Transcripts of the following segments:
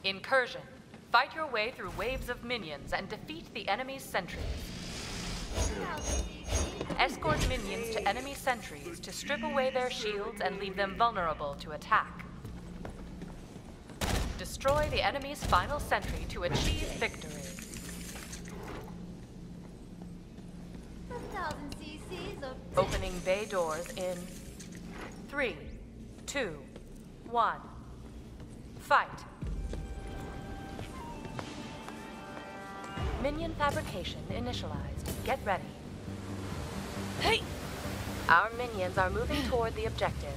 Incursion. Fight your way through waves of minions and defeat the enemy's sentries. Escort minions to enemy sentries to strip away their shields and leave them vulnerable to attack. Destroy the enemy's final sentry to achieve victory. 1,000 cc's of... Opening bay doors in 3, 2, 1. Fight. Minion fabrication initialized. Get ready. Hey! Our minions are moving toward the objective.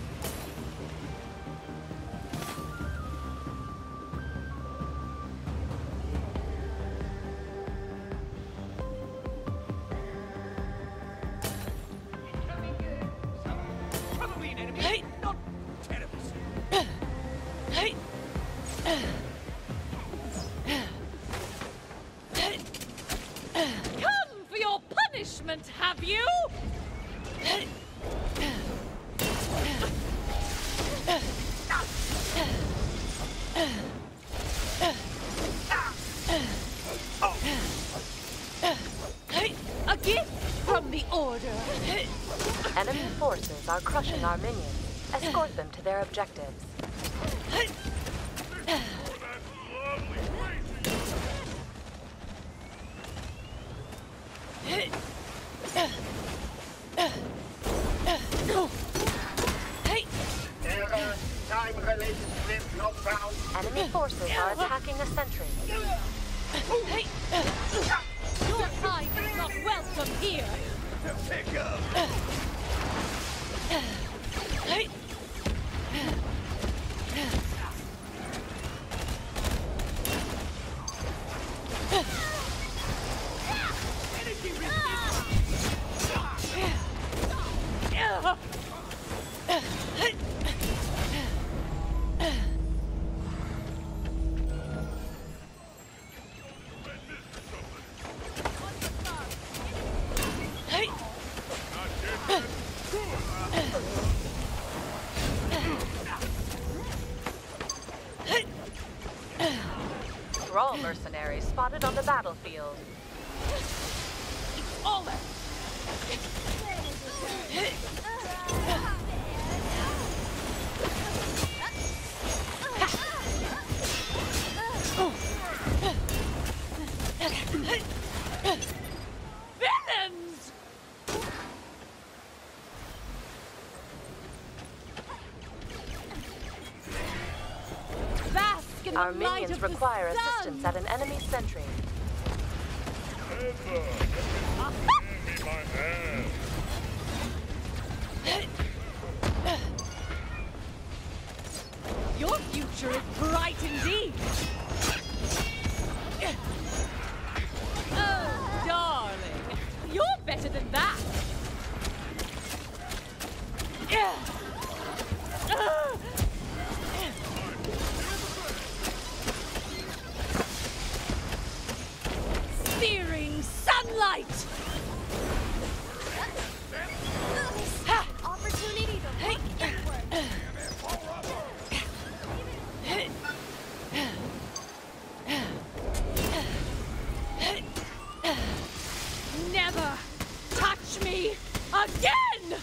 Hey! Not terrible. Hey! Come for your punishment, have you? A gift from the Order. Enemy forces are crushing our minions. Escort them to their objectives. Time-related slip not found. Enemy forces are attacking a sentry. Your time is not welcome here. Pick up. Thrall mercenaries spotted on the battlefield. It's over. Villains! Bask in Our the light minions of the require sun. assistance at an enemy sentry. Give me my hand. Your future is bright indeed. Oh, darling, you're better than that. Searing sunlight. Opportunity to look inward. Never touch me again!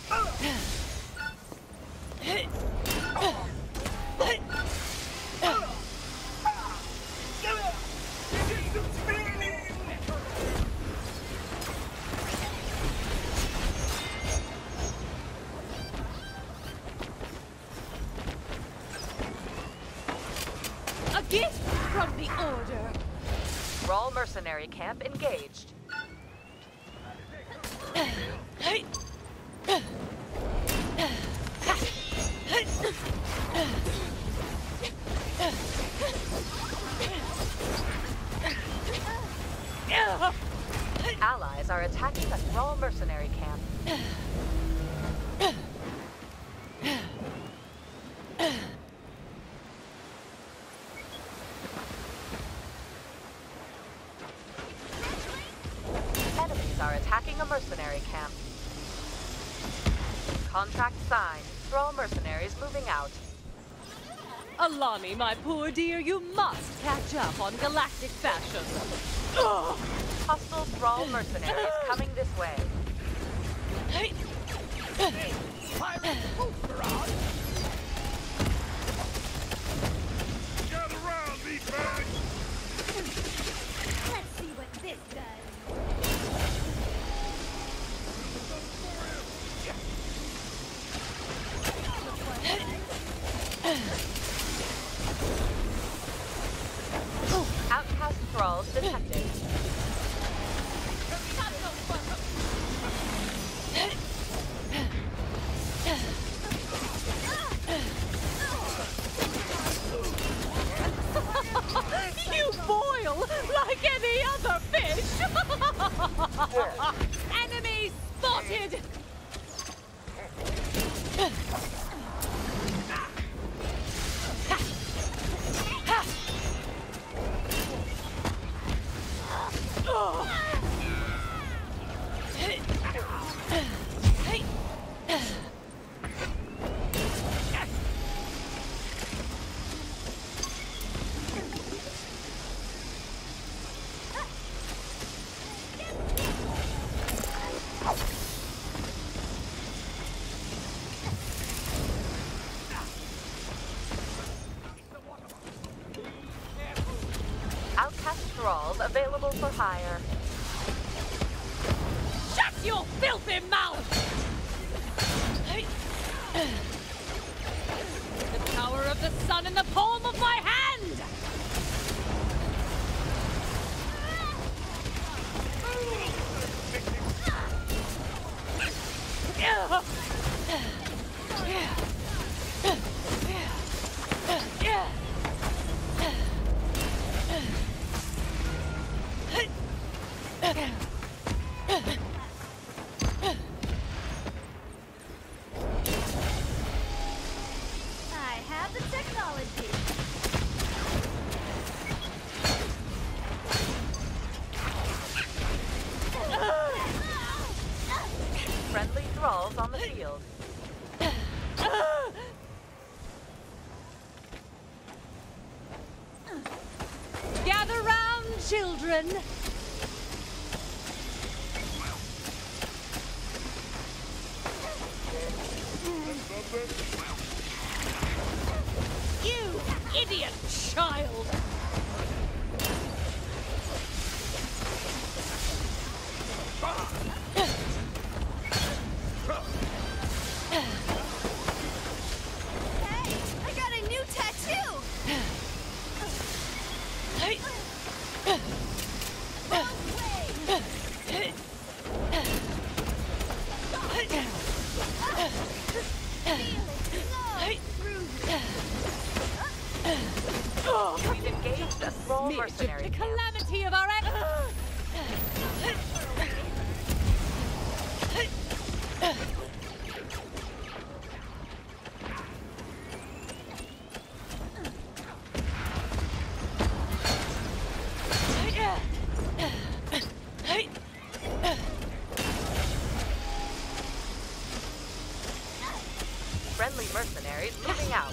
A gift from the Order. Thrall mercenary camp engaged. Allies are attacking a Thrall mercenary camp. Enemies are attacking a mercenary camp. Contract signed. Thrall mercenaries moving out. Alani, my poor dear, you must catch up on galactic fashion. Ugh. Hostile Thrall mercenaries coming this way. Gather round, meatbag! Let's see what this does. Outcast Thralls detected. You boil like any other fish! Enemy spotted! Outcast Thralls available for hire. Shut your filthy mouth! The power of the sun in the palm of my hand! I have the technology. Friendly Thralls on the field. Gather round, children! You idiot child! Hey, I got a new tattoo. No way. We've engaged a Thrall Mere mercenary the camp. calamity of our Friendly mercenaries moving out.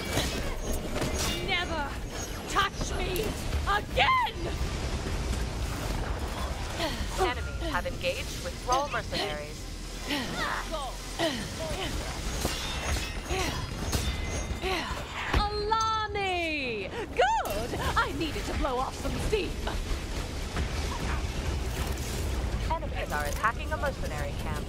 Never touch me again! Enemies have engaged with Thrall mercenaries. Alani! Good! I needed to blow off some steam. Enemies are attacking a mercenary camp.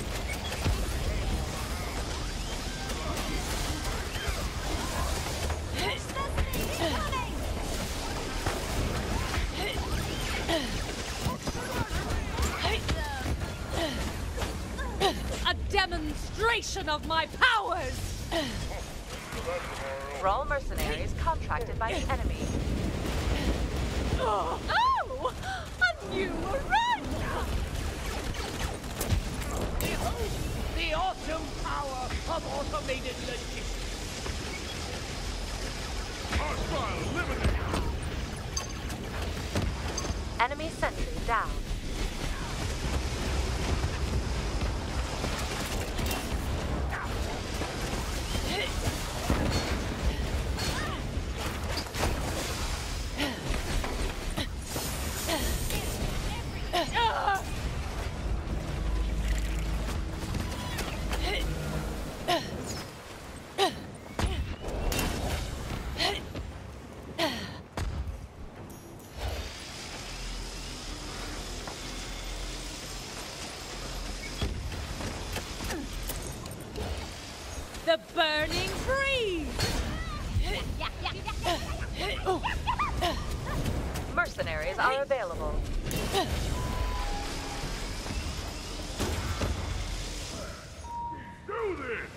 A demonstration of my powers! Thrall mercenaries contracted by the enemy. Oh! A new arrival! Behold the awesome power of automated logistics. Hostile eliminated! Enemy sentry down. burning breeze! Mercenaries are available. Do this!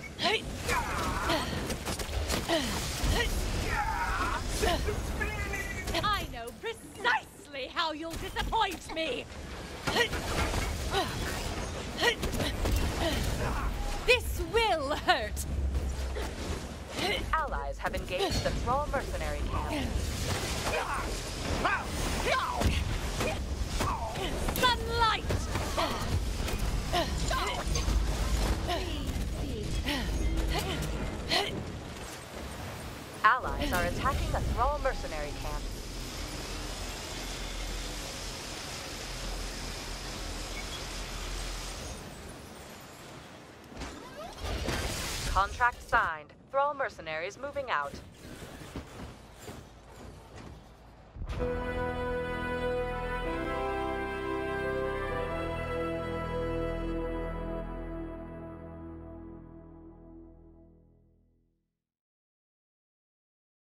I know precisely how you'll disappoint me! This will hurt! Allies have engaged the Thrall mercenary camp. Sunlight! Allies are attacking a Thrall mercenary camp. Contract signed. Thrall mercenaries moving out.